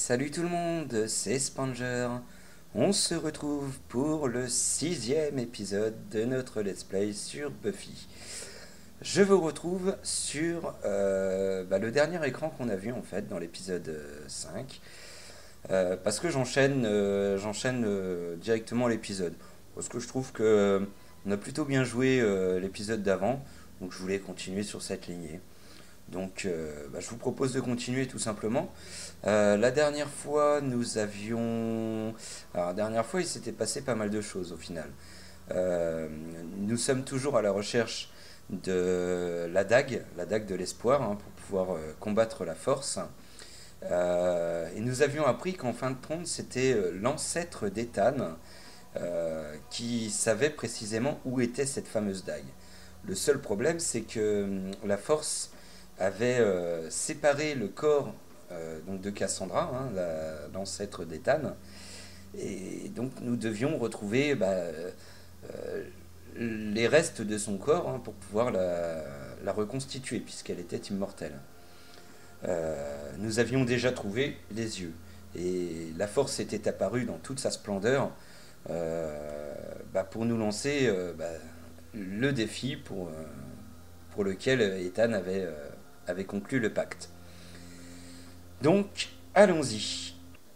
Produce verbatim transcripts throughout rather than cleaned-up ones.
Salut tout le monde, c'est Spanger. On se retrouve pour le sixième épisode de notre let's play sur Buffy. Je vous retrouve sur euh, bah, le dernier écran qu'on a vu en fait dans l'épisode euh, cinq. Euh, parce que j'enchaîne euh, j'enchaîne euh, directement l'épisode. Parce que je trouve que euh, on a plutôt bien joué euh, l'épisode d'avant. Donc je voulais continuer sur cette lignée. Donc euh, bah, je vous propose de continuer tout simplement. Euh, la dernière fois, nous avions... Alors, la dernière fois, il s'était passé pas mal de choses au final. Euh, nous sommes toujours à la recherche de la dague, la dague de l'espoir, hein, pour pouvoir euh, combattre la force. Euh, et nous avions appris qu'en fin de compte, c'était euh, l'ancêtre d'Ethan euh, qui savait précisément où était cette fameuse dague. Le seul problème, c'est que hum, la force avait euh, séparé le corps euh, donc de Cassandra, hein, la- l'ancêtre d'Ethan, et donc nous devions retrouver bah, euh, les restes de son corps, hein, pour pouvoir la, la reconstituer, puisqu'elle était immortelle. Euh, nous avions déjà trouvé les yeux, et la force était apparue dans toute sa splendeur euh, bah, pour nous lancer euh, bah, le défi pour, euh, pour lequel Ethan avait, euh, avait conclu le pacte. Donc, allons-y.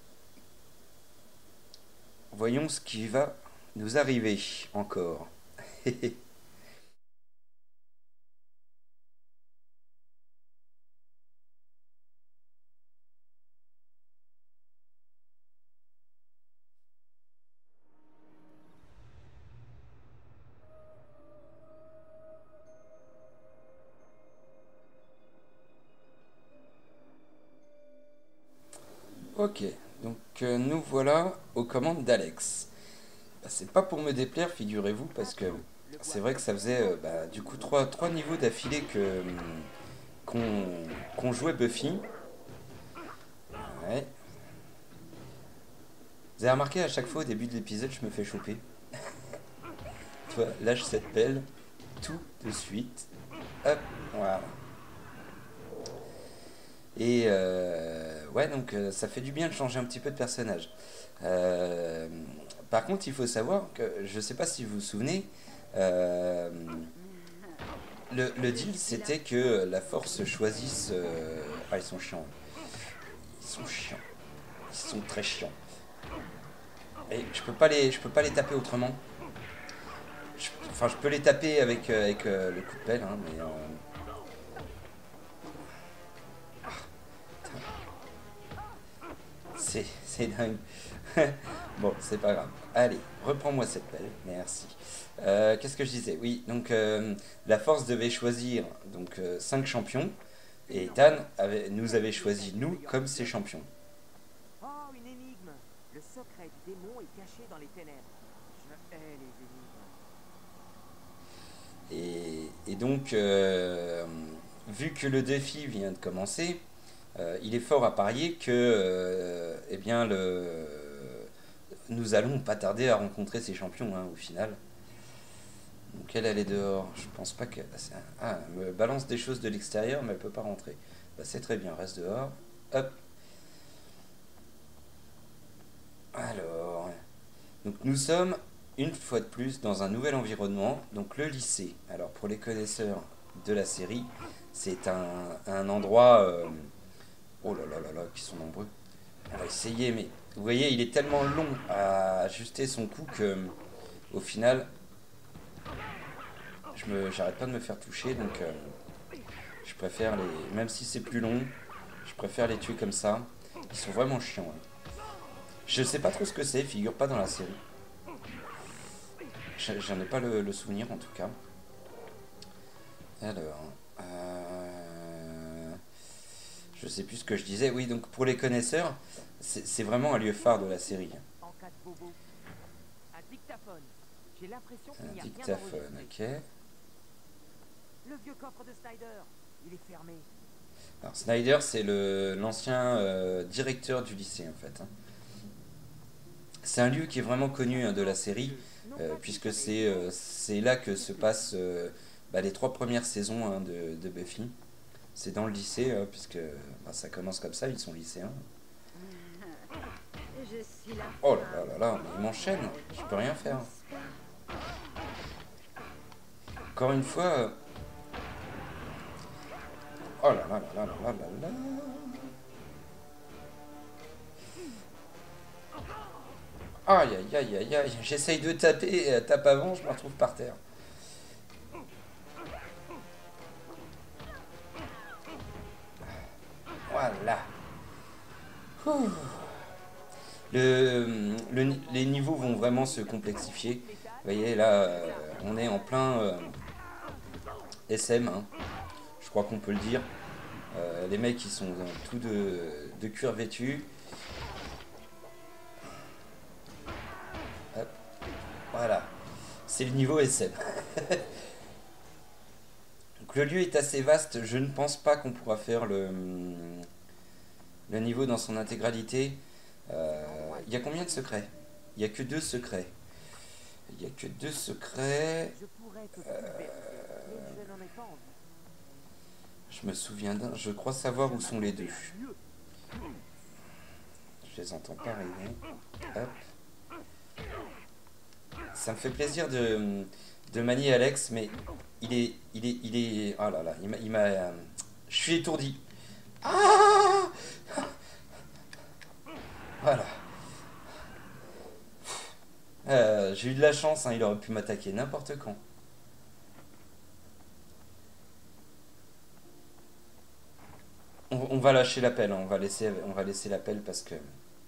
Voyons ce qui va nous arriver encore. Ok, donc euh, nous voilà aux commandes d'Alex. Bah, c'est pas pour me déplaire, figurez-vous, parce que c'est vrai que ça faisait euh, bah, du coup trois, trois niveaux d'affilée que hum, qu'on qu'on jouait Buffy. Ouais. Vous avez remarqué à chaque fois au début de l'épisode, je me fais choper. Tu vois, lâche cette pelle tout de suite. Hop, voilà. Et euh, ouais, donc euh, ça fait du bien de changer un petit peu de personnage. Euh, Par contre, il faut savoir que, je sais pas si vous vous souvenez, euh, le, le deal c'était que la force choisisse. euh, Ah, ils sont chiants. Ils sont chiants. Ils sont très chiants. Et je peux pas les, je peux pas les taper autrement. Je- Enfin, je peux les taper avec, euh, avec euh, le coup de pelle, hein, mais euh, c'est c'est dingue. Bon, c'est pas grave. Allez, reprends-moi cette pelle. Merci. Euh, Qu'est-ce que je disais? Oui, donc euh, la force devait choisir donc euh, cinq champions et Ethan avait, nous avait choisi nous comme ses champions. Oh, une énigme. Le secret du démon est caché dans les ténèbres. Je hais les énigmes. Et, et donc, euh, vu que le défi vient de commencer, euh, il est fort à parier que, euh, eh bien, le, nous allons pas tarder à rencontrer ces champions, hein, au final. Donc elle, elle est dehors. Je pense pas que... Ah, elle me balance des choses de l'extérieur, mais elle peut pas rentrer. Bah, c'est très bien, reste dehors. Hop. Alors... Donc nous sommes, une fois de plus, dans un nouvel environnement. Donc le lycée. Alors pour les connaisseurs de la série, c'est un, un endroit... euh, Oh là là là là, qui sont nombreux. On va essayer, mais... Vous voyez, il est tellement long à ajuster son coup que... Au final, je me, j'arrête pas de me faire toucher, donc... euh, Je préfère les. Même si c'est plus long, je préfère les tuer comme ça. Ils sont vraiment chiants, hein. Je sais pas trop ce que c'est, figure pas dans la série. J'en ai pas le, le souvenir en tout cas. Alors. Euh... Je sais plus ce que je disais. Oui, donc pour les connaisseurs, c'est c'est vraiment un lieu phare de la série. En cas de bobo. Un dictaphone. J'ai l'impression qu'il Un n'y a rien dictaphone, d'enregistré. ok. Le vieux coffre de Snyder. Il est fermé. Alors Snyder, c'est le l'ancien euh, directeur du lycée en fait, hein. C'est un lieu qui est vraiment connu, hein, de la série, Curieux. Non euh, pas si puisque j'avais c'est été. euh, c'est là que se passent euh, bah, les trois premières saisons, hein, de, de Buffy. C'est dans le lycée, hein, puisque bah, ça commence comme ça, ils sont lycéens. Je suis la Oh là là là là, mais il m'enchaîne. Je peux rien faire. Encore une fois... euh, Oh là là là là là là là là. Aïe aïe aïe aïe aïe. J'essaye de taper et elle tape avant, je me retrouve par terre. Voilà. Ouh. Le, le- les niveaux vont vraiment se complexifier. Vous voyez, là, euh, on est en plein euh, S M, hein. Je crois qu'on peut le dire. Euh, les mecs, ils sont euh, tous de, de cuir vêtus. Hop. Voilà. C'est le niveau S M. Donc, le lieu est assez vaste. Je ne pense pas qu'on pourra faire le, le niveau dans son intégralité. Euh, Il y a combien de secrets? Il n'y a que deux secrets. Il n'y a que deux secrets. Je pourrais te prouver, mais je n'en ai pas envie. Je me souviens d'un. Je crois savoir où sont les deux. Je les entends pas arriver. Hop. Ça me fait plaisir de, de manier Alex, mais il est. Il est. Il est. Oh là là, il m'a. il m'a, euh, Je suis étourdi. Ah, voilà. Euh, J'ai eu de la chance, hein, il aurait pu m'attaquer n'importe quand. On, on va lâcher l'appel, hein, on va laisser, on va laisser l'appel parce que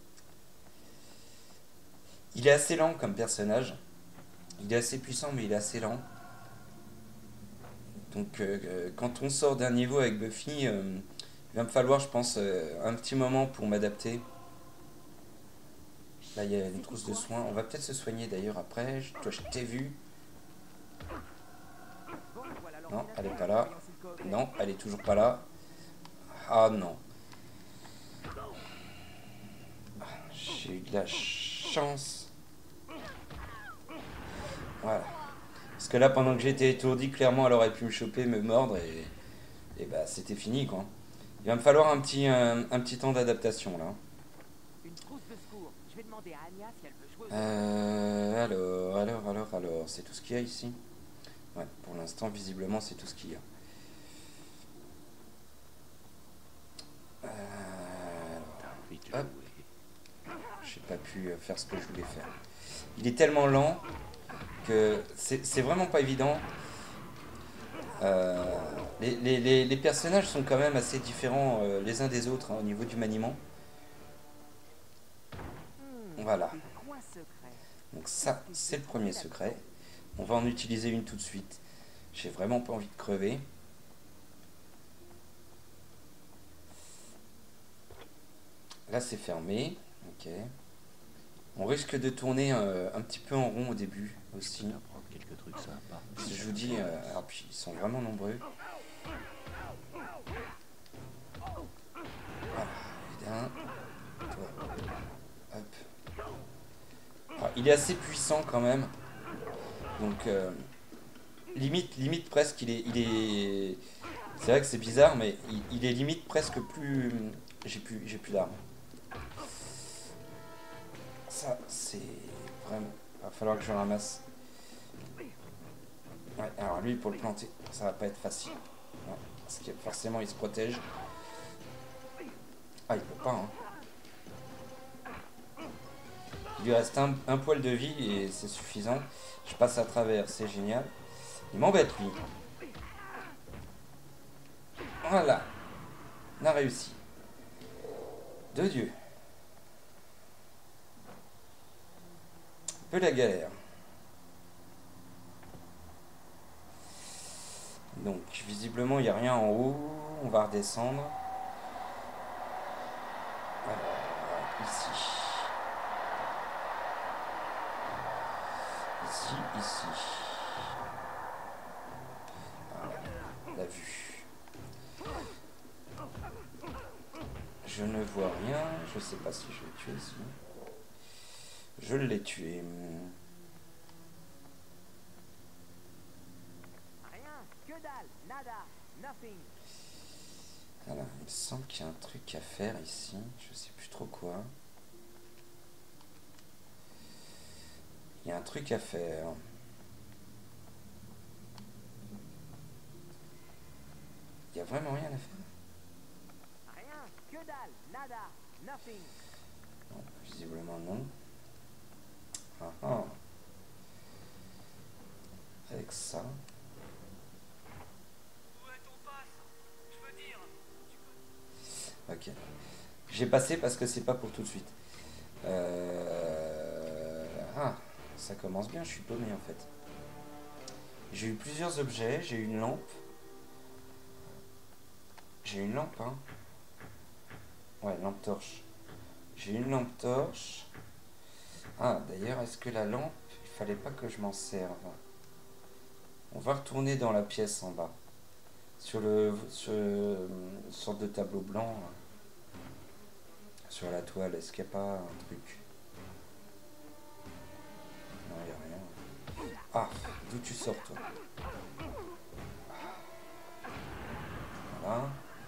il est assez lent comme personnage. Il est assez puissant, mais il est assez lent. Donc, euh, quand on sort d'un niveau avec Buffy, euh, il va me falloir, je pense, euh, un petit moment pour m'adapter. Là, il y a une trousse de soins. On va peut-être se soigner d'ailleurs après. Je- Toi, je t'ai vu. Bon, voilà Non, l'ordinateur. elle est pas là. Voyons s'il coopère. Non, elle est toujours pas là. Ah non. J'ai eu de la chance. Voilà. Parce que là, pendant que j'étais étourdi, clairement, elle aurait pu me choper, me mordre et, et bah, c'était fini, quoi. Il va me falloir un petit, un, un petit temps d'adaptation, là. Une trousse de secours. Je vais demander à Anya si elle veut jouer. Euh, alors, alors, alors, alors, c'est tout ce qu'il y a ici? Ouais, pour l'instant, visiblement, c'est tout ce qu'il y a. Euh, Vite hop, joué. j'ai pas pu euh, faire ce que je voulais faire. Il est tellement lent que c'est c'est vraiment pas évident. Euh, les, les- les- les personnages sont quand même assez différents euh, les uns des autres, hein, au niveau du maniement. Hmm, Voilà. des coins secrets. Donc ça, c'est le premier secret. On va en utiliser une tout de suite. J'ai vraiment pas envie de crever. Là, c'est fermé. Ok. On risque de tourner euh, un petit peu en rond au début aussi. Tu peux apprendre quelques trucs sympas. Si je vous dis, euh, alors puis ils sont vraiment nombreux. Voilà, évidemment. Toi. Hop. Alors, il est assez puissant quand même. Donc, euh, limite, limite presque, il est, il est. C'est vrai que c'est bizarre, mais il, il est limite presque plus. J'ai plus, j'ai plus d'armes. Ça, c'est vraiment. Va falloir que je le ramasse. Ouais, alors lui, pour le planter, ça va pas être facile. Ouais, parce que forcément, il se protège. Ah, il peut pas, hein. Il lui reste un, un poil de vie et c'est suffisant. Je passe à travers, c'est génial. Il m'embête, lui. Voilà. On a réussi. De Dieu. Un peu la galère. Donc, visiblement, il n'y a rien en haut. On va redescendre. Alors, ici. Ici, ici. Voilà, la vue. Je ne vois rien. Je sais pas si je l'ai tué ici. Je l'ai tué. Rien, que dalle, nada, nothing. Alors, il me semble qu'il y a un truc à faire ici. Je sais plus trop quoi. Il y a un truc à faire. Il y a vraiment rien à faire. Rien, que dalle, nada, nothing. Non, visiblement non. Ah ah. Avec ça. Où est ton passe? Je veux dire, Ok. J'ai passé parce que c'est pas pour tout de suite. Euh... Ah, ça commence bien, je suis paumé en fait. J'ai eu plusieurs objets, j'ai eu une lampe. J'ai une lampe, hein. Ouais, lampe torche. J'ai une lampe torche. Ah, d'ailleurs, est-ce que la lampe, il fallait pas que je m'en serve? On va retourner dans la pièce en bas. Sur le... sur une sorte de tableau blanc. Sur la toile, est-ce qu'il n'y a pas un truc? Non, il n'y a rien. Ah, d'où tu sors, toi? Voilà.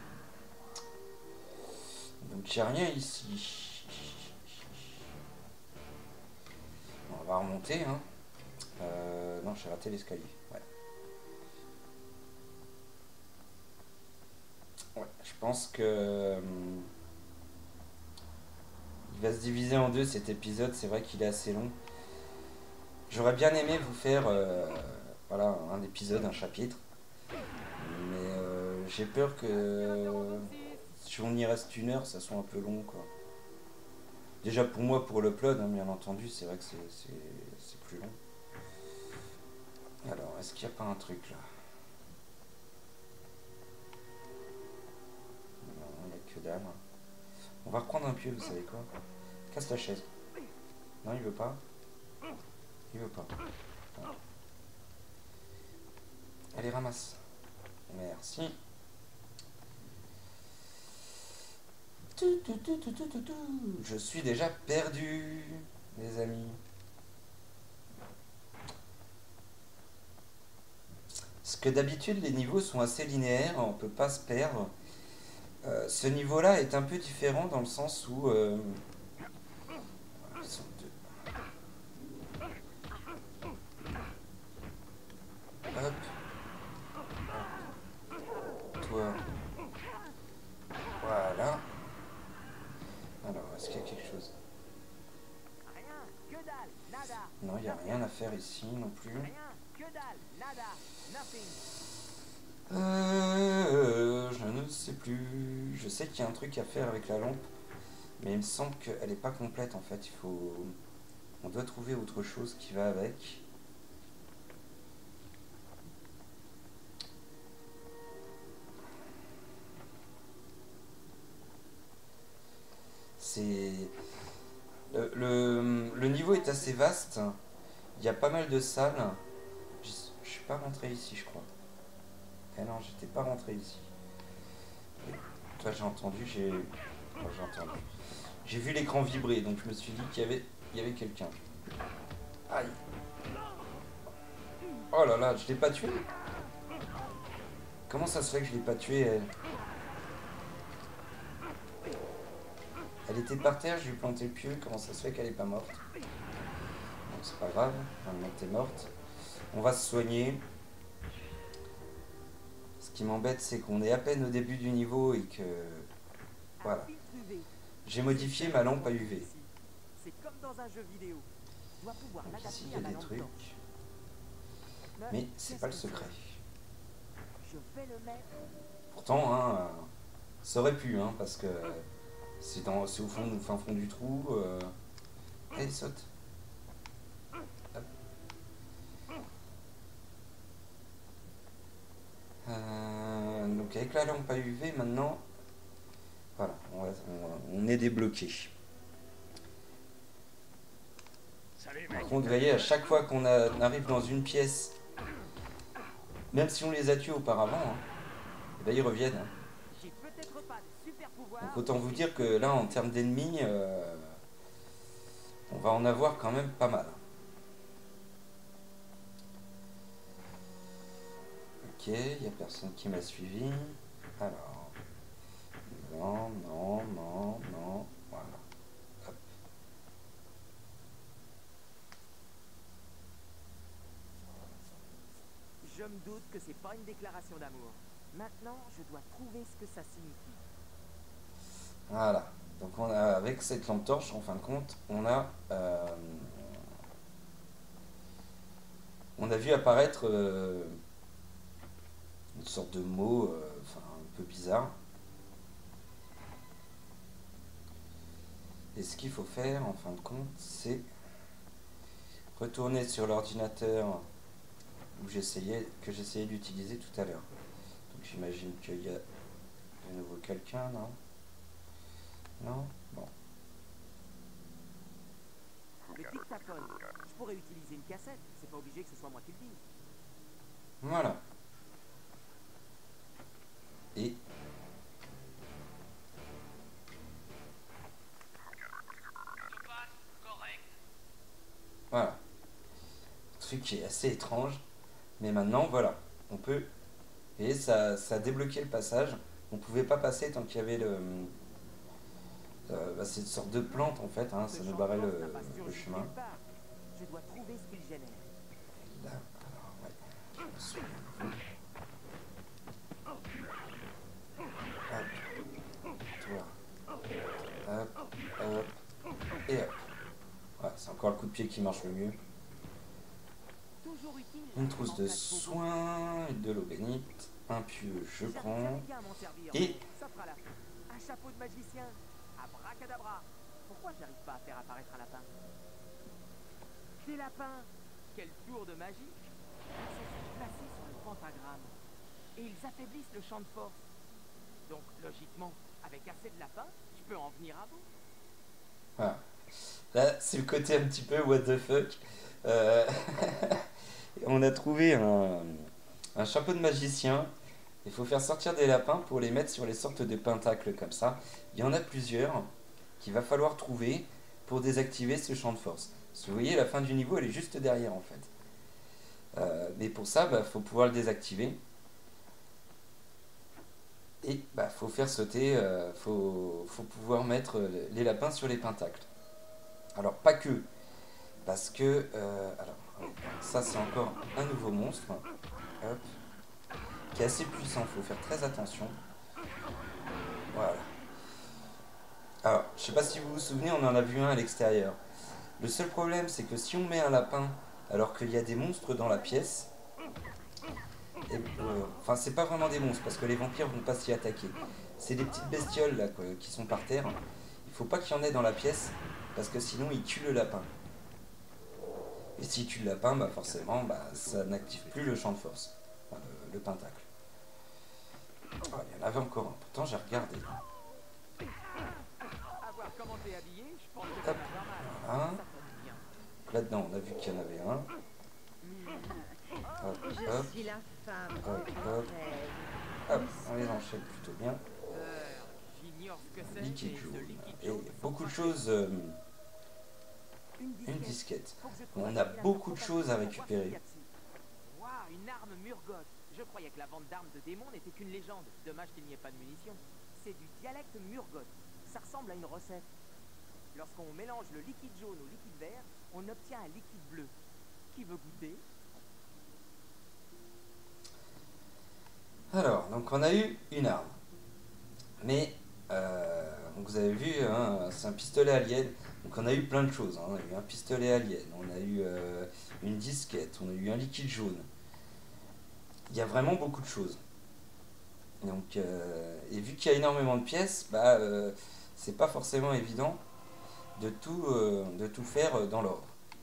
Donc, il n'y a rien ici. On va remonter, hein. Euh, non, j'ai raté l'escalier. Ouais. Ouais, je pense que... hum, il va se diviser en deux cet épisode, c'est vrai qu'il est assez long. J'aurais bien aimé vous faire euh, voilà, un épisode, un chapitre. Mais euh, j'ai peur que euh, si on y reste une heure, ça soit un peu long, quoi. Déjà pour moi, pour l'upload, hein, bien entendu, c'est vrai que c'est plus long. Alors, est-ce qu'il n'y a pas un truc là? Non, il n'y a que dalle. On va reprendre un pieu, vous savez quoi? Casse la chaise. Non, il veut pas. Il veut pas. Non. Allez, ramasse. Merci. Je suis déjà perdu, les amis. Parce que d'habitude, les niveaux sont assez linéaires, on peut pas se perdre. Euh, ce niveau-là est un peu différent dans le sens où... Euh, ils sont deux. Hop. Hop. Toi. Voilà. Alors, est-ce qu'il y a quelque chose? rien, que dalle, nada. Non, il n'y a rien à faire ici non plus. Rien, que dalle, nada, nothing. Euh, je ne sais plus. Je sais qu'il y a un truc à faire avec la lampe. Mais il me semble qu'elle n'est pas complète en fait. Il faut... On doit trouver autre chose qui va avec. C'est... Le, le, le niveau est assez vaste. Il y a pas mal de salles. Je, je suis pas rentré ici, je crois. Eh non, j'étais pas rentré ici. Et toi, j'ai entendu, j'ai... Oh, j'ai entendu. J'ai vu l'écran vibrer, donc je me suis dit qu'il y avait, il y avait quelqu'un. Aïe. Oh là là, je l'ai pas tué. Comment ça se fait que je l'ai pas tué, elle? Elle était par terre, je lui ai planté le pieu. Comment ça se fait qu'elle est pas morte? Bon, c'est pas grave, maintenant t'es morte. On va se soigner. Ce qui m'embête, c'est qu'on est à peine au début du niveau et que... Voilà. J'ai modifié ma lampe à U V. C'est comme dans un jeu vidéo. Tu dois pouvoir Donc ici, il y l'adapter a à la des lampe trucs. torche. Mais c'est pas le secret. Je vais le mettre. Pourtant, hein, euh, ça aurait pu, hein, parce que c'est dans, c'est au fond, au fin fond du trou. Euh... Allez, saute. Hop. Euh, donc avec la lampe à U V, maintenant, voilà, on, va, on, on est débloqué. Par contre, vous voyez, à chaque fois qu'on arrive dans une pièce, même si on les a tués auparavant, hein, et ben ils reviennent. Hein. J'ai peut-être pas de super pouvoir. Donc autant vous dire que là, en termes d'ennemis, euh, on va en avoir quand même pas mal. Ok, il n'y a personne qui m'a suivi. Alors, non, non, non, non, voilà. Hop. Je me doute que c'est pas une déclaration d'amour. Maintenant, je dois trouver ce que ça signifie. Voilà. Donc on a, avec cette lampe torche, en fin de compte, on a, euh, on a vu apparaître euh, une sorte de mot, euh, enfin un peu bizarre. Et ce qu'il faut faire, en fin de compte, c'est retourner sur l'ordinateur où j'essayais, que j'essayais d'utiliser tout à l'heure. Donc j'imagine qu'il y a de nouveau quelqu'un, non? Non? Bon. Le dictaphone. Je pourrais utiliser une cassette. C'est pas obligé que ce soit moi qui le dise. Voilà. Et voilà. Truc qui est assez étrange. Mais maintenant, voilà. On peut. Et ça, ça a débloqué le passage. On pouvait pas passer tant qu'il y avait le. Euh, bah, c'est une sorte de plante en fait. Hein, ça nous barrait le, le chemin. Je dois trouver ce qu'il génère. Là, alors, ouais. Souviens-vous. Hop. Toi. Hop. Hop. Et hop. Ouais, c'est encore le coup de pied qui marche le mieux. Toujours utile. Une trousse de soins, de l'eau bénite, un pieu, je prends. Et ça fera la fin. Un chapeau de magicien. Abracadabra. Pourquoi j'arrive pas à faire apparaître un lapin? Des lapins. Quel tour de magie. Ils sont placés sur le pentagramme. Et ils affaiblissent le champ de force. Donc, logiquement, avec assez de lapins, je peux en venir à bout. voilà. Là, c'est le côté un petit peu what the fuck. Euh... On a trouvé un, un chapeau de magicien. Il faut faire sortir des lapins pour les mettre sur les sortes de pentacles comme ça. Il y en a plusieurs qu'il va falloir trouver pour désactiver ce champ de force. Parce que vous voyez, la fin du niveau, elle est juste derrière en fait. Euh, mais pour ça, il bah, faut pouvoir le désactiver. Et bah, faut faire sauter, euh, faut, faut pouvoir mettre les lapins sur les pentacles. Alors pas que, parce que, euh, alors, ça c'est encore un nouveau monstre, hop, qui est assez puissant, faut faire très attention. Voilà. Alors, je sais pas si vous vous souvenez, on en a vu un à l'extérieur. Le seul problème, c'est que si on met un lapin alors qu'il y a des monstres dans la pièce, et, euh, enfin c'est pas vraiment des monstres parce que les vampires vont pas s'y attaquer. C'est des petites bestioles là quoi, qui sont par terre. Il faut pas qu'il y en ait dans la pièce parce que sinon ils tuent le lapin. Et s'ils tuent le lapin, bah forcément bah, ça n'active plus le champ de force, enfin, le, le pentacle. Oh, il y en avait encore un, pourtant j'ai regardé. Hop, voilà. Là-dedans on a vu qu'il y en avait un. Hop, hop, Je suis la femme. hop, hop. Hop, on les enchaîne plutôt bien. Liquide jaune. Et beaucoup de choses. Euh, une disquette. On a beaucoup de choses à récupérer. Waouh, une arme Murgoth. Je croyais que la vente d'armes de démons n'était qu'une légende. Dommage qu'il n'y ait pas de munitions. C'est du dialecte Murgoth. Ça ressemble à une recette. Lorsqu'on mélange le liquide jaune au liquide vert, on obtient un liquide bleu. Qui veut goûter? Alors, donc on a eu une arme. Mais, euh, donc vous avez vu, hein, c'est un pistolet alien. Donc on a eu plein de choses. Hein. On a eu un pistolet alien, on a eu euh, une disquette, on a eu un liquide jaune. Il y a vraiment beaucoup de choses. Donc, euh, et vu qu'il y a énormément de pièces, bah, euh, c'est pas forcément évident de tout, euh, de tout faire dans l'ordre.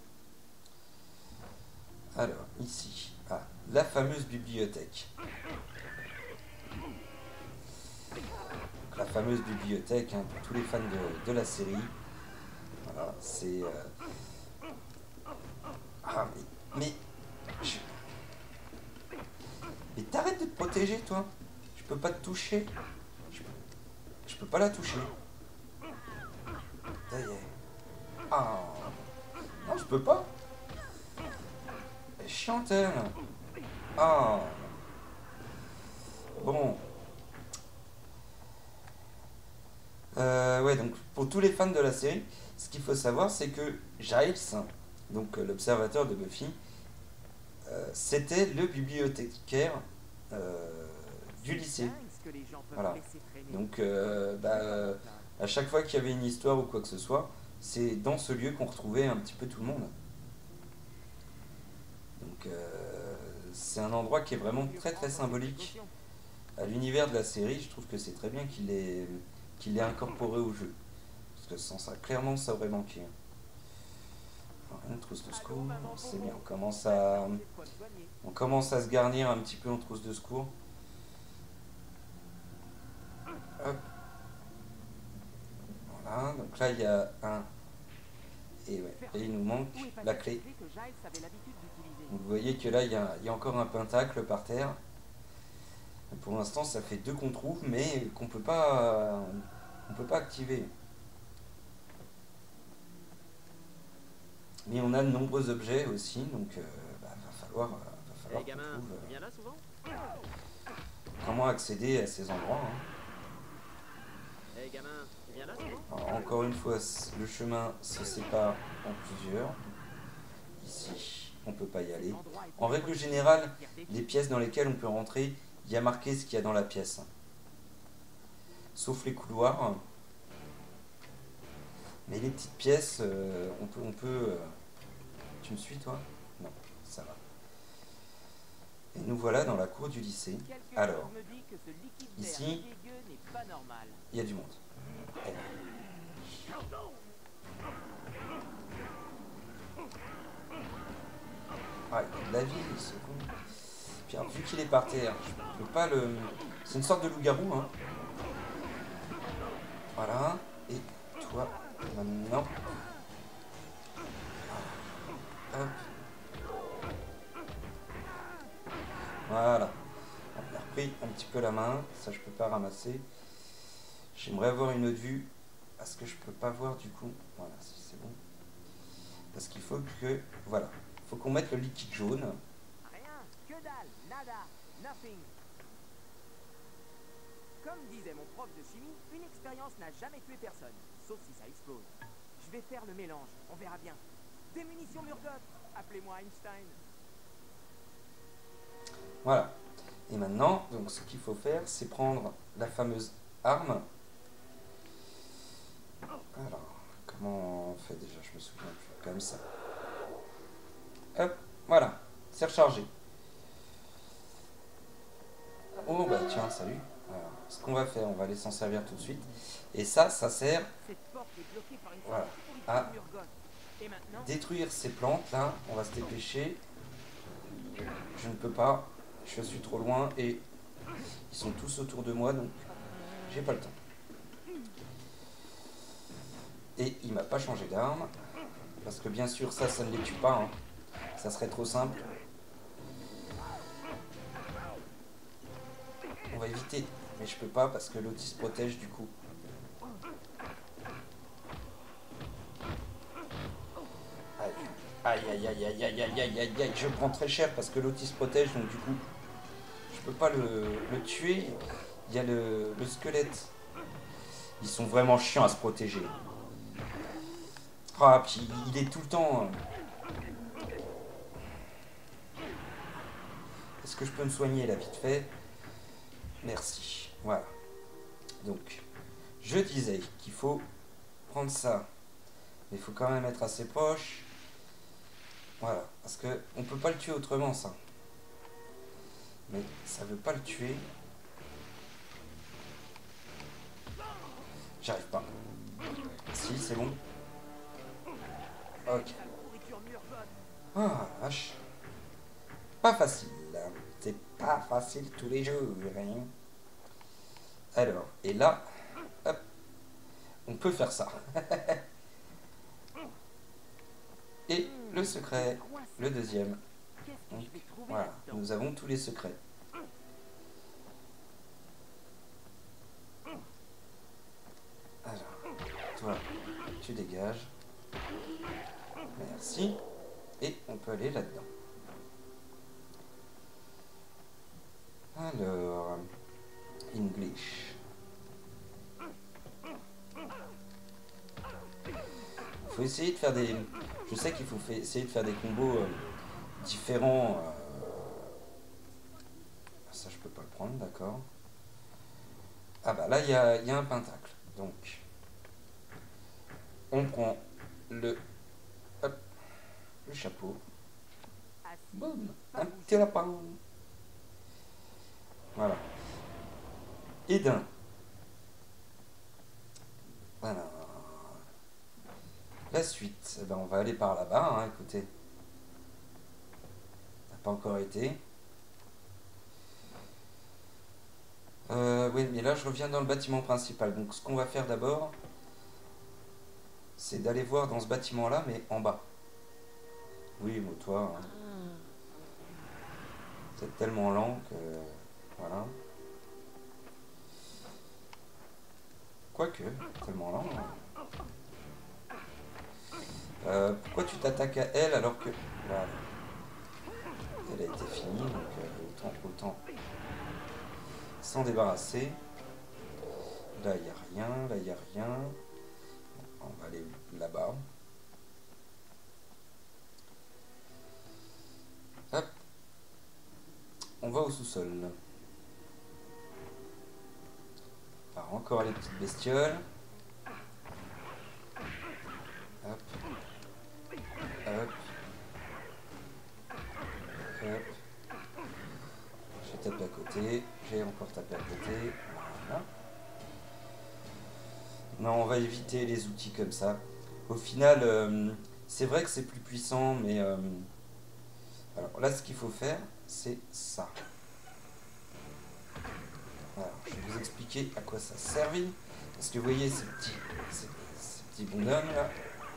Alors, ici, ah, la fameuse bibliothèque. Donc, la fameuse bibliothèque, hein, pour tous les fans de, de la série. Voilà, c'est... Euh... Ah, mais... Mais, je... mais t'arrêtes de te protéger, toi. Je peux pas te toucher. Je peux, je peux pas la toucher. Ça y est. Ah. Non, je peux pas. Elle est chiante, elle. Ah. Bon. Euh, ouais, donc pour tous les fans de la série, ce qu'il faut savoir, c'est que Giles, donc euh, l'observateur de Buffy, euh, c'était le bibliothécaire euh, du lycée. Voilà. Donc, euh, bah, à chaque fois qu'il y avait une histoire ou quoi que ce soit, c'est dans ce lieu qu'on retrouvait un petit peu tout le monde. Donc, euh, c'est un endroit qui est vraiment très très symbolique à l'univers de la série. Je trouve que c'est très bien qu'il l'ait qu'il l'ait incorporé au jeu. Parce que sans ça, clairement, ça aurait manqué. Alors, une trousse de secours, c'est bien. On commence à, on commence à se garnir un petit peu en trousse de secours. Hop. Voilà, donc là il y a un. Et, ouais, et il nous manque la clé. Donc vous voyez que là il y a, il y a encore un pentacle par terre. Pour l'instant ça fait deux qu'on trouve, mais qu'on peut pas. On peut pas activer. Mais on a de nombreux objets aussi, donc euh, bah, va falloir, va falloir Hey, qu'on gamin, trouve tu viens là souvent euh, comment accéder à ces endroits. Hein. Hey gamin, tu viens là souvent Alors, encore une fois, le chemin se sépare en plusieurs. Ici, on ne peut pas y aller. En règle générale, les pièces dans lesquelles on peut rentrer, il y a marqué ce qu'il y a dans la pièce. Sauf les couloirs. Mais les petites pièces, euh, on peut... On peut euh... Tu me suis, toi? Non, ça va. Et nous voilà dans la cour du lycée. Alors, ici, il y a du monde. Et là. Ah, il y a de la vie, ce con. Puis alors, vu qu'il est par terre, je peux pas le... C'est une sorte de loup-garou, hein. Voilà. Et toi, maintenant... Hop. Voilà. On a repris un petit peu la main. Ça, je peux pas ramasser. J'aimerais avoir une autre vue. Parce que je peux pas voir du coup. Voilà, si c'est bon. Parce qu'il faut que... Voilà. Il faut qu'on mette le liquide jaune. Rien, que dalle, nada, nothing. Comme disait mon prof de chimie, une expérience n'a jamais tué personne, sauf si ça explose. Je vais faire le mélange, on verra bien. Des munitions Murdoch, appelez-moi Einstein. Voilà. Et maintenant, donc ce qu'il faut faire, c'est prendre la fameuse arme. Alors, comment on fait déjà? Je me souviens plus. Comme ça. Hop, voilà. C'est rechargé. Oh bah tiens, salut. Alors, ce qu'on va faire, on va aller s'en servir tout de suite. Et ça, ça sert voilà, à détruire ces plantes là. On va se dépêcher. Je ne peux pas. Je suis trop loin et ils sont tous autour de moi, donc j'ai pas le temps. Et il m'a pas changé d'arme. Parce que bien sûr, ça, ça ne les tue pas. Hein. Ça serait trop simple. On va éviter. Mais je peux pas parce que l'autre il se protège du coup. Aïe. Aïe aïe aïe aïe aïe aïe aïe aïe aïe. Je prends très cher parce que l'autre il se protège, donc du coup je peux pas le, le tuer. Il y a le, le squelette. Ils sont vraiment chiants à se protéger. Ah, puis il est tout le temps. Est-ce que je peux me soigner là vite fait? Merci. Voilà. Donc, je disais qu'il faut prendre ça. Mais il faut quand même être assez proche. Voilà. Parce que on peut pas le tuer autrement, ça. Mais ça veut pas le tuer. J'arrive pas. Si, c'est bon. Ok. Ah, oh, vache. Pas facile. C'est pas facile tous les jours. Hein. Alors, et là, hop, on peut faire ça. Et le secret, le deuxième. Donc, voilà, nous avons tous les secrets. Alors, toi, tu dégages. Merci. Et on peut aller là-dedans. Alors, English. Il faut essayer de faire des... Je sais qu'il faut essayer de faire des combos euh, différents... Euh... Ça, je peux pas le prendre, d'accord. Ah bah là, il y a, y a un pentacle. Donc, on prend le, hop, le chapeau. Boum, un petit lapin. Voilà. Et d'un. Voilà. La suite, eh ben, on va aller par là-bas, hein, écoutez. Ça n'a pas encore été. Euh, oui, mais là, je reviens dans le bâtiment principal. Donc, ce qu'on va faire d'abord, c'est d'aller voir dans ce bâtiment-là, mais en bas. Oui, moi, toi. Hein. C'est tellement lent que... Voilà. Quoique, tellement lent. Hein. Euh, pourquoi tu t'attaques à elle alors que... Voilà. Elle a été finie, donc euh, autant, autant s'en débarrasser. Là, il n'y a rien. Là, il n'y a rien. On va aller là-bas. Hop. On va au sous-sol. Alors, encore les petites bestioles. Hop. Hop. Hop. J'ai tapé à côté. J'ai encore tapé à côté. Voilà. Non, on va éviter les outils comme ça. Au final, euh, c'est vrai que c'est plus puissant, mais... Euh, alors là, ce qu'il faut faire, c'est ça. Alors, je vais vous expliquer à quoi ça servit. Parce que vous voyez ces petits, ces, ces petits bonhommes là.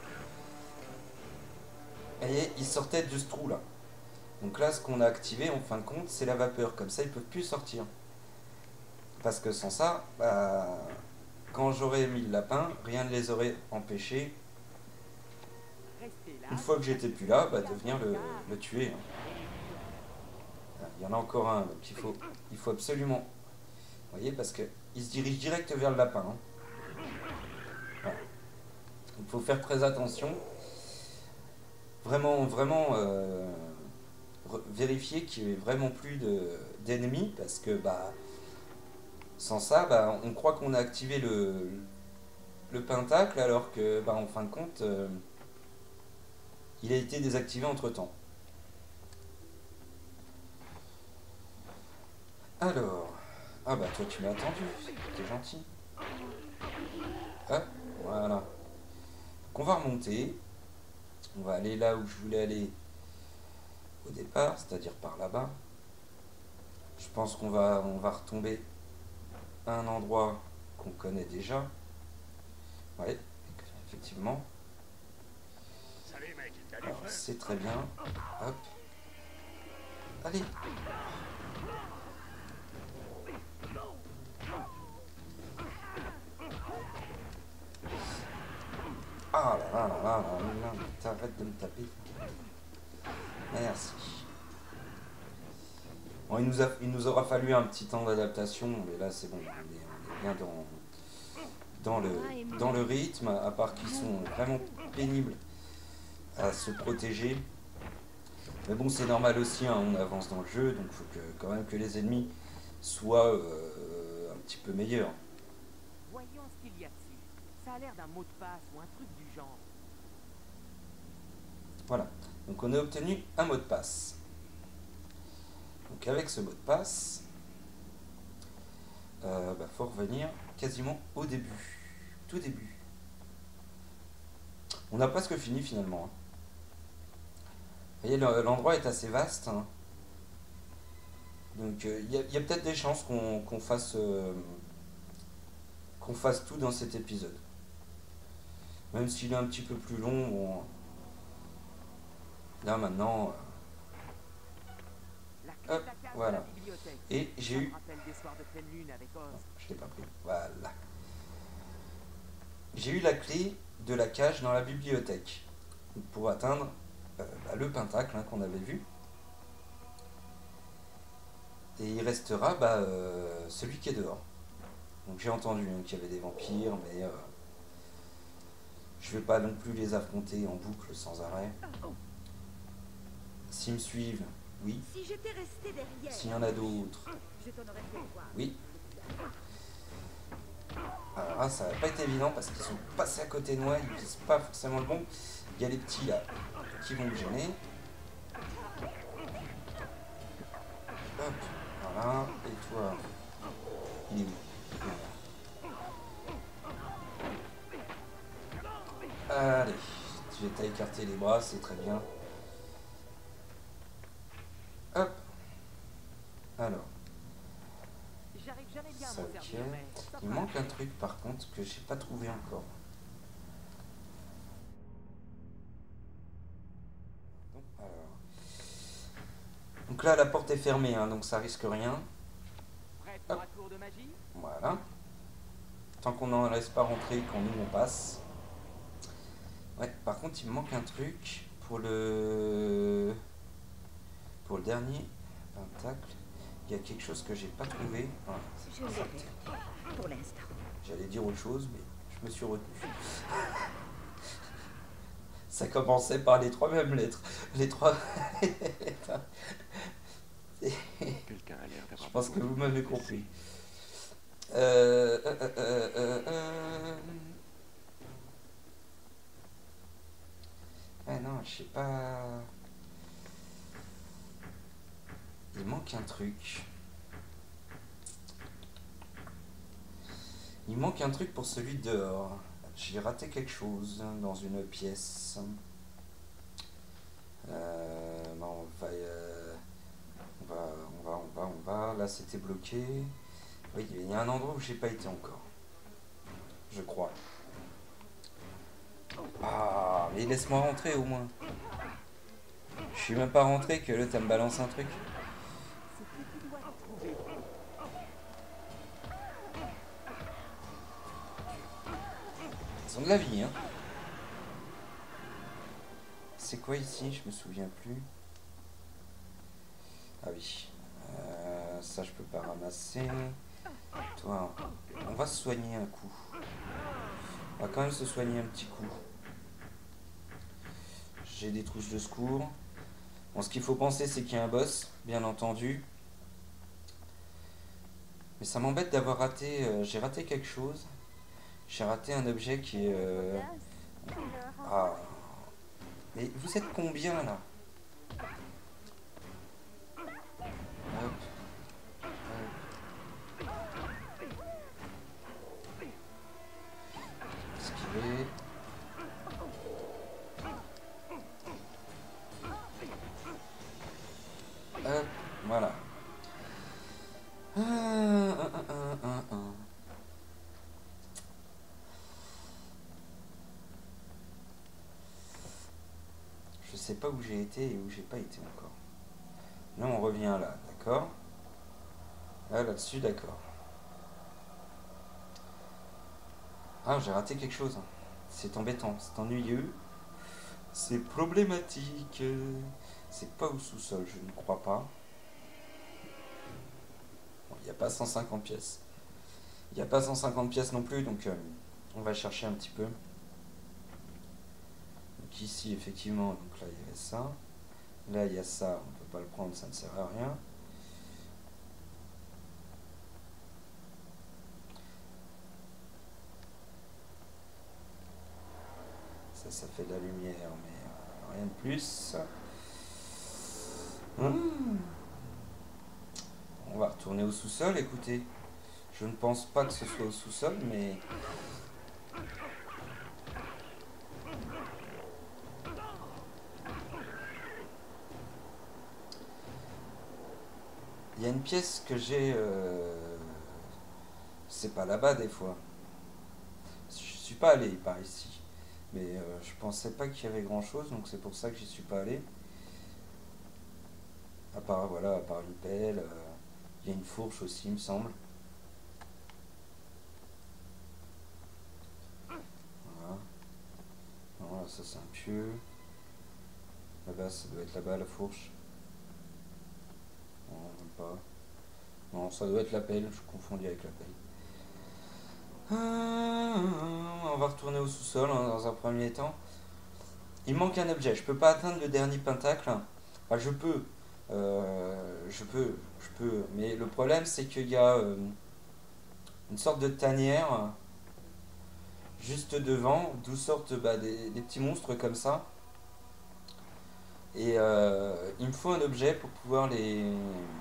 Vous voyez, ils sortaient de ce trou là. Donc là, ce qu'on a activé, en fin de compte, c'est la vapeur. Comme ça, ils ne peuvent plus sortir. Parce que sans ça, bah, quand j'aurais mis le lapin, rien ne les aurait empêchés, une fois que j'étais plus là, bah, de venir le, le tuer. Hein. Il y en a encore un, donc il faut, il faut absolument... Vous voyez, parce qu'il se dirige direct vers le lapin. Hein. Voilà. Il faut faire très attention. Vraiment, vraiment euh, vérifier qu'il n'y ait vraiment plus d'ennemis, parce que bah, sans ça, bah, on croit qu'on a activé le, le pentacle, alors que bah, en fin de compte, euh, il a été désactivé entre temps. Alors, ah bah toi tu m'as attendu, t'es gentil. Hop, voilà. Donc on va remonter. On va aller là où je voulais aller au départ, c'est-à-dire par là-bas. Je pense qu'on va, on va retomber à un endroit qu'on connaît déjà. Oui, effectivement. C'est très bien. Hop. Allez. Ah là là là là là là, t'arrêtes de me taper. Merci. Bon, il nous, a, il nous aura fallu un petit temps d'adaptation, mais là c'est bon, on est, on est bien dans, dans, le, dans le rythme, à part qu'ils sont vraiment pénibles à se protéger. Mais bon, c'est normal aussi, hein, on avance dans le jeu, donc il faut que, quand même que les ennemis soient euh, un petit peu meilleurs. Voyons ce qu'il y a dessus. Ça a l'air d'un mot de passe ou un truc du genre. Voilà, donc on a obtenu un mot de passe. Donc avec ce mot de passe, euh, bah, faut revenir quasiment au début, tout début. On a presque fini finalement. Hein. Vous voyez, l'endroit est assez vaste. Hein. Donc il euh, y a, y a peut-être des chances qu'on qu'on fasse, euh, qu'on fasse tout dans cet épisode. Même s'il est un petit peu plus long, bon, là maintenant... Euh, hop, voilà. Et j'ai eu... Je l'ai pas pris. Voilà. J'ai eu la clé de la cage dans la bibliothèque pour atteindre euh, bah, le pentacle hein, qu'on avait vu. Et il restera bah, euh, celui qui est dehors. Donc j'ai entendu hein, qu'il y avait des vampires, mais euh, je vais pas non plus les affronter en boucle sans arrêt. S'ils me suivent, oui. Si j'étais resté derrière, S'il y en a d'autres, je t'en aurais fait voir. oui. Alors là, ça va pas être évident parce qu'ils sont passés à côté de moi, ils visent pas forcément le bon. Il y a les petits là qui vont me gêner. Hop, voilà. Et toi, il est où? Voilà. Allez, tu t'as écarté les bras, c'est très bien. Hop. Alors. J'arrive jamais bien à Ça, m'en ok. servir, mais ça Il fera. manque un truc par contre que j'ai pas trouvé encore. Donc, alors. Donc là la porte est fermée, hein, donc ça risque rien. Prête pour un tour de magie? Voilà. Tant qu'on n'en laisse pas rentrer, quand nous on passe. Ouais, par contre il me manque un truc pour le pour le dernier pentacle. Il y a quelque chose que j'ai pas trouvé. Ah, Je l'ai perdu, pour l'instant. j'allais dire autre chose, mais je me suis retenu. Ça commençait par les trois mêmes lettres. Les trois. Quelqu'un a l'air d'avoir Je pense que besoin vous de m'avez se compris. blesser. Euh, euh, euh, euh, euh, euh. Ah non, je sais pas. Il manque un truc. Il manque un truc pour celui de dehors. J'ai raté quelque chose dans une pièce. Euh, non, on va, euh, on va, on va, on va, on va. Là, c'était bloqué. Oui, il y a un endroit où j'ai pas été encore. Je crois. Ah, mais laisse-moi rentrer au moins. Je suis même pas rentré que là, tu me balances un truc. C'est qui qui doit trouver. Ils ont de la vie, hein. C'est quoi ici? Je me souviens plus. Ah oui. Euh, ça, je peux pas ramasser. Toi, on va se soigner un coup. On va quand même se soigner un petit coup. J'ai des trouches de secours. Bon, ce qu'il faut penser, c'est qu'il y a un boss, bien entendu. Mais ça m'embête d'avoir raté... euh, j'ai raté quelque chose. J'ai raté un objet qui est... euh, Ah. Mais vous êtes combien, là? Hop. Esquiver. Hop, voilà. Un, un, un, un, un. Je sais pas où j'ai été et où j'ai pas été encore. Là, on revient là, d'accord? Là, là-dessus, d'accord. Ah, j'ai raté quelque chose. C'est embêtant, c'est ennuyeux. C'est problématique. C'est pas au sous-sol, je ne crois pas. Bon, il n'y a pas cent cinquante pièces. Il n'y a pas cent cinquante pièces non plus, donc euh, on va chercher un petit peu. Donc ici, effectivement, donc là, il y avait ça. Là, il y a ça, on ne peut pas le prendre, ça ne sert à rien. Ça, ça fait de la lumière, mais euh, rien de plus. Hum. On va retourner au sous-sol, écoutez. Je ne pense pas que ce soit au sous-sol, mais... Il y a une pièce que j'ai... Euh... C'est pas là-bas, des fois. Je suis pas allé par ici. Mais euh, je pensais pas qu'il y avait grand-chose, donc c'est pour ça que j'y suis pas allé. À part, voilà, à part une pelle. Euh... Il y a une fourche aussi, il me semble. Voilà. Non, là, ça c'est un pieu. Là-bas, ça doit être là-bas la fourche. Non, même pas. Non, ça doit être la pelle, je confondis avec la pelle. Ah, on va retourner au sous-sol hein, dans un premier temps. Il manque un objet, je peux pas atteindre le dernier pentacle Enfin, je peux. Euh, je peux. Je peux. Mais le problème, c'est qu'il y a euh, une sorte de tanière juste devant, d'où sortent bah, des, des petits monstres comme ça. Et euh, il me faut un objet pour pouvoir les...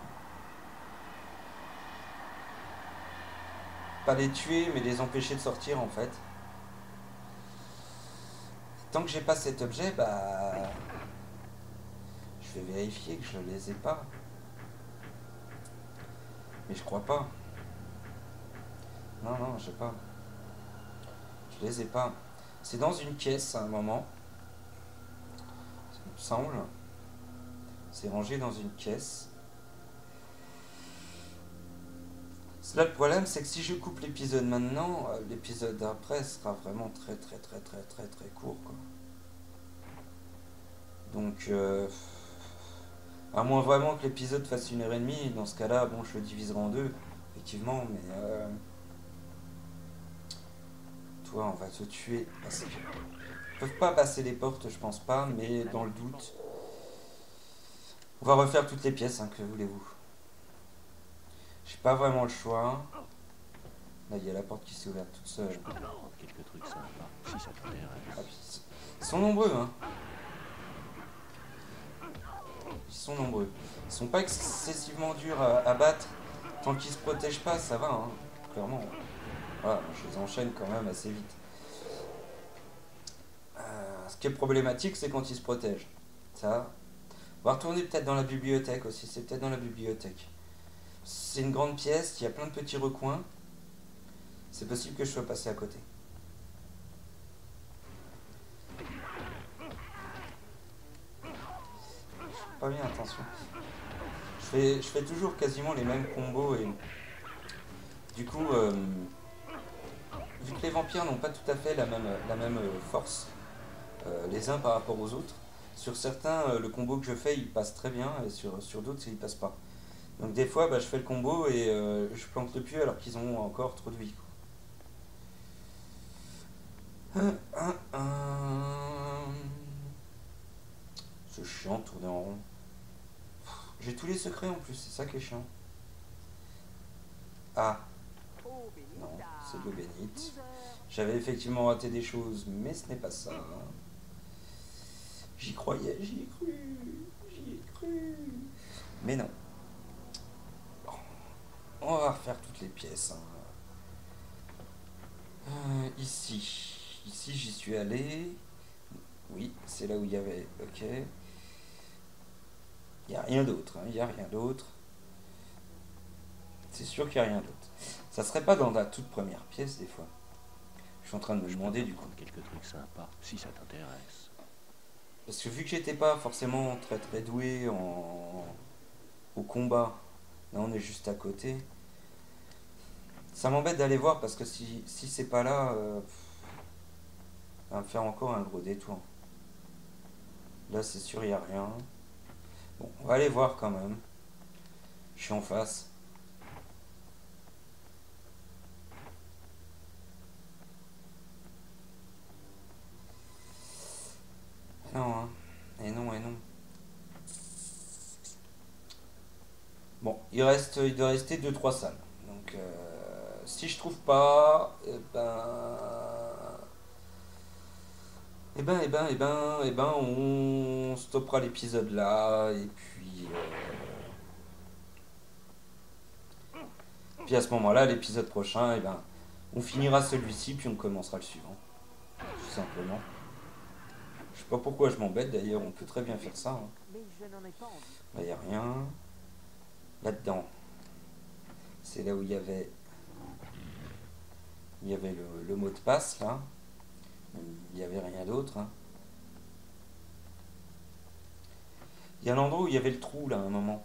Pas les tuer, mais les empêcher de sortir en fait. Tant que j'ai pas cet objet, bah... Je vais vérifier que je les ai pas. Mais je crois pas. Non, non, j'ai pas. Je les ai pas. C'est dans une caisse à un moment. Ça me semble. C'est rangé dans une caisse. Là, le problème, c'est que si je coupe l'épisode maintenant, l'épisode d'après sera vraiment très très très très très très court, quoi. Donc, euh, à moins vraiment que l'épisode fasse une heure et demie, dans ce cas-là, bon, je le diviserai en deux, effectivement, mais euh, toi, on va te tuer parce que ils peuvent pas passer les portes, je pense pas, mais dans le doute, on va refaire toutes les pièces, hein, que voulez-vous. J'ai pas vraiment le choix. Là, il y a la porte qui s'est ouverte toute seule. Je peux te prendre quelques trucs sympas, si ça t'intéresse. Ah, puis, ils sont nombreux, hein. Ils sont nombreux. Ils sont pas excessivement durs à, à battre. Tant qu'ils se protègent pas, ça va, hein. Clairement. Voilà, je les enchaîne quand même assez vite. Euh, ce qui est problématique, c'est quand ils se protègent. Ça. On va retourner peut-être dans la bibliothèque aussi. C'est peut-être dans la bibliothèque. C'est une grande pièce, il y a plein de petits recoins. C'est possible que je sois passé à côté. Pas bien, attention. Je fais, je fais toujours quasiment les mêmes combos et du coup, euh, vu que les vampires n'ont pas tout à fait la même, la même force euh, les uns par rapport aux autres, sur certains, euh, le combo que je fais, il passe très bien et sur, sur d'autres, il passe pas. Donc des fois, bah, je fais le combo et euh, je plante le pieu alors qu'ils ont encore trop de vie, quoi. Un, un, un. C'est chiant de tourner en rond. J'ai tous les secrets en plus, c'est ça qui est chiant. Ah, Oh, non, Benita. c'est de l'eau bénite. douze heures. J'avais effectivement raté des choses, mais ce n'est pas ça. J'y croyais, j'y ai cru, j'y ai cru. Mais non. Bon, on va refaire toutes les pièces, hein. Euh, ici. Ici, j'y suis allé. Oui, c'est là où il y avait... Ok. Il n'y a rien d'autre, hein. Il n'y a rien d'autre. C'est sûr qu'il n'y a rien d'autre. Ça serait pas dans la toute première pièce, des fois. Je suis en train de me Je peux demander, te du coup. prendre quelques trucs sympas, si ça t'intéresse. Parce que vu que j'étais pas forcément très très doué en... au combat, là on est juste à côté. Ça m'embête d'aller voir parce que si, si c'est pas là, euh, ça va me faire encore un gros détour. Là c'est sûr il n'y a rien. Bon, on va aller voir quand même. Je suis en face. Non, hein. Et non, et non. Bon, il reste, il doit rester deux trois salles. Donc, euh, si je trouve pas, eh ben, eh ben, eh ben, eh ben, eh ben, on stoppera l'épisode là, et puis, euh, puis à ce moment-là, l'épisode prochain, eh ben, on finira celui-ci, puis on commencera le suivant, tout simplement. Je sais pas pourquoi je m'embête d'ailleurs, on peut très bien faire ça, hein. Mais je n'en ai pas envie. Là, il n'y a rien. Là-dedans, c'est là où il y avait, il y avait le, le mot de passe, là. Il n'y avait rien d'autre, hein. Il y a l'endroit où il y avait le trou, là, à un moment.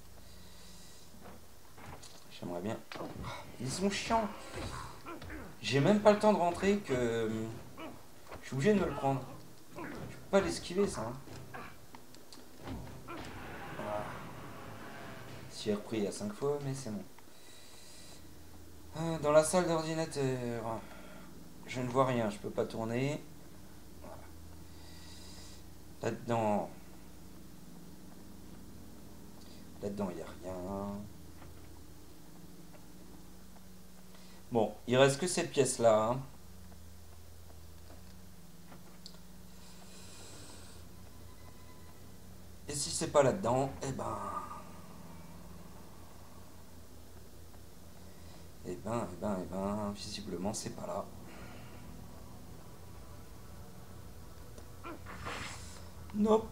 J'aimerais bien... Ils sont chiants. J'ai même pas le temps de rentrer que... Je suis obligé de me le prendre. Je peux pas l'esquiver, ça, hein. Voilà. J'y ai repris à cinq fois, mais c'est bon. Euh, Dans la salle d'ordinateur, je ne vois rien, je peux pas tourner. Voilà. Là-dedans, Là-dedans, il n'y a rien. Bon, il reste que cette pièce-là. Hein. Et si c'est pas là-dedans, eh ben... Eh ben, eh ben, eh ben, visiblement, c'est pas là. Nope.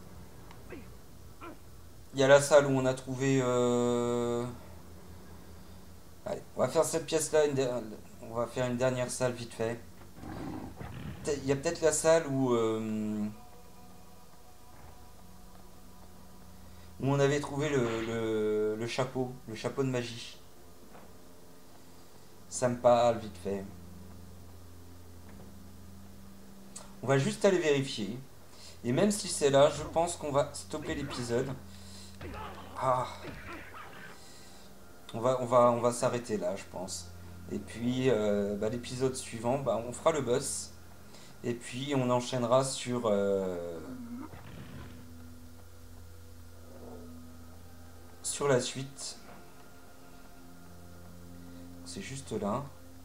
Il y a la salle où on a trouvé... Euh... Allez, on va faire cette pièce-là, une... on va faire une dernière salle vite fait. Il y a peut-être la salle où... Euh... où on avait trouvé le, le, le chapeau, le chapeau de magie. Ça me parle vite fait. On va juste aller vérifier. Et même si c'est là, je pense qu'on va stopper l'épisode. Ah. On va, on va, on va s'arrêter là, je pense. Et puis, euh, bah, l'épisode suivant, bah, on fera le boss. Et puis, on enchaînera sur... Euh, sur la suite. C'est juste là.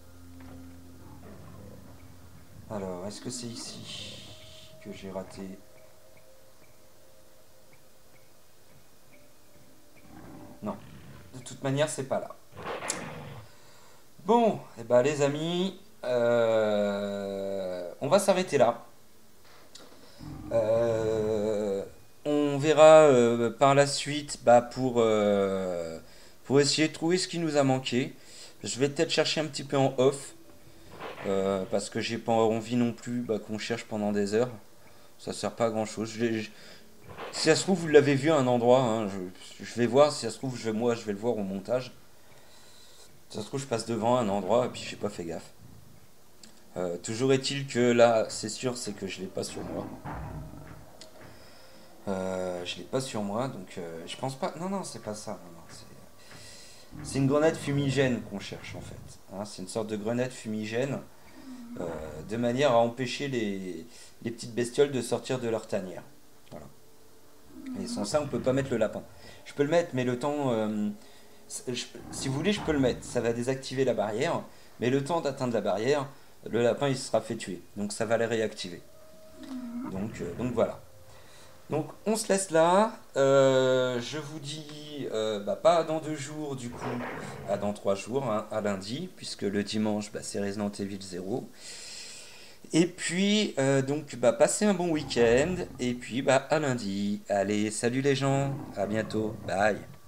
Alors, est-ce que c'est ici que j'ai raté? Non. De toute manière, c'est pas là. Bon, et eh ben les amis, euh, on va s'arrêter là. Euh, on verra euh, par la suite bah, pour, euh, pour essayer de trouver ce qui nous a manqué. Je vais peut-être chercher un petit peu en off. Euh, parce que j'ai pas envie non plus bah, qu'on cherche pendant des heures. Ça sert pas à grand chose. Je, je, si ça se trouve, vous l'avez vu à un endroit. Hein, je, je vais voir. Si ça se trouve, je, moi, je vais le voir au montage. Si ça se trouve, je passe devant un endroit et puis j'ai pas fait gaffe. Euh, toujours est-il que là, c'est sûr, c'est que je l'ai pas sur moi. Euh, je l'ai pas sur moi, donc euh, je pense pas. Non, non, c'est pas ça. Non, non, c'est... C'est une grenade fumigène qu'on cherche en fait. Hein, c'est une sorte de grenade fumigène euh, de manière à empêcher les, les petites bestioles de sortir de leur tanière. Voilà. Et sans ça, on peut pas mettre le lapin. Je peux le mettre, mais le temps... Euh, je, si vous voulez, je peux le mettre. Ça va désactiver la barrière, mais le temps d'atteindre la barrière, le lapin il sera fait tuer. Donc ça va les réactiver. Donc, euh, donc voilà. Donc on se laisse là. Euh, je vous dis euh, bah, pas dans deux jours du coup, à dans trois jours, hein, à lundi, puisque le dimanche bah, c'est Resident Evil zéro. Et puis euh, donc bah, passez un bon week-end et puis bah à lundi. Allez, salut les gens, à bientôt, bye.